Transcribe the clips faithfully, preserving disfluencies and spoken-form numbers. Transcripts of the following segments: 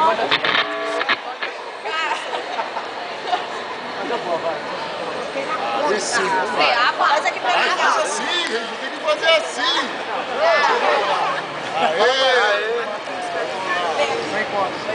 Aí sim, faz aqui pra mim. faz assim, gente, tem que fazer assim. Aê! Vem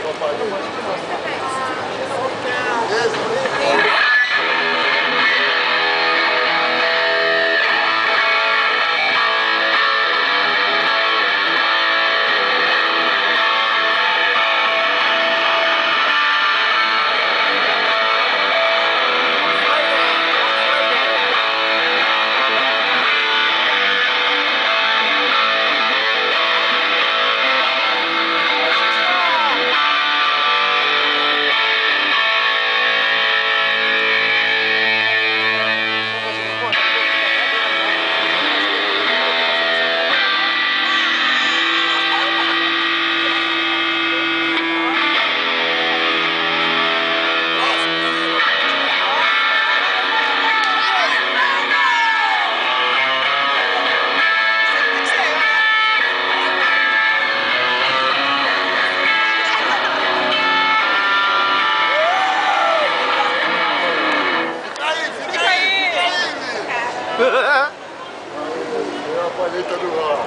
Eu apanhei todo mundo.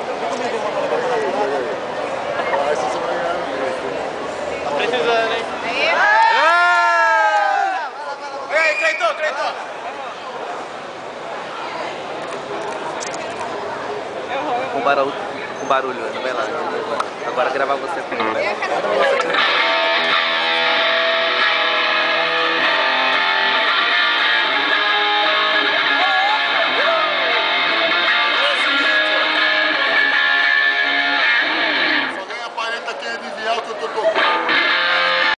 Ah, essa você vai ganhar. Tá precisando, hein? Ei, Cleiton, Cleiton! Com barulho, com barulho, não vai lá. Agora gravar você primeiro.